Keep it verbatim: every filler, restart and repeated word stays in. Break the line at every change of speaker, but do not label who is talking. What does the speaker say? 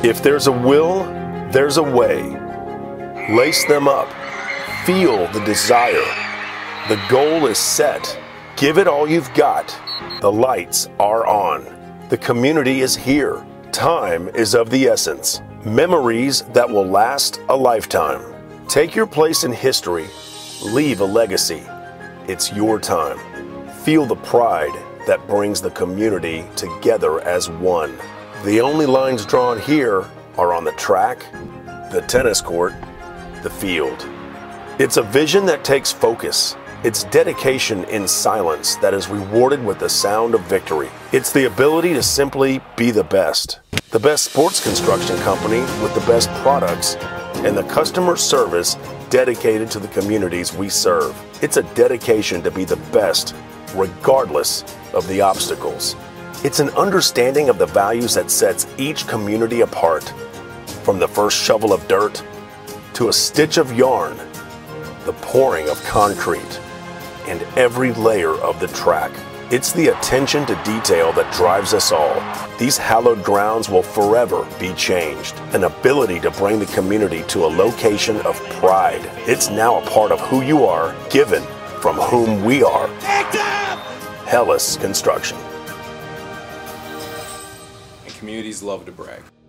If there's a will, there's a way. Lace them up. Feel the desire. The goal is set. Give it all you've got. The lights are on. The community is here. Time is of the essence. Memories that will last a lifetime. Take your place in history. Leave a legacy. It's your time. Feel the pride that brings the community together as one. The only lines drawn here are on the track, the tennis court, the field. It's a vision that takes focus. It's dedication in silence that is rewarded with the sound of victory. It's the ability to simply be the best. The best sports construction company with the best products and the customer service dedicated to the communities we serve. It's a dedication to be the best regardless of the obstacles. It's an understanding of the values that sets each community apart. From the first shovel of dirt to a stitch of yarn, the pouring of concrete, and every layer of the track. It's the attention to detail that drives us all. These hallowed grounds will forever be changed. An ability to bring the community to a location of pride. It's now a part of who you are, given from whom we are. Hellas Construction.
And communities love to brag.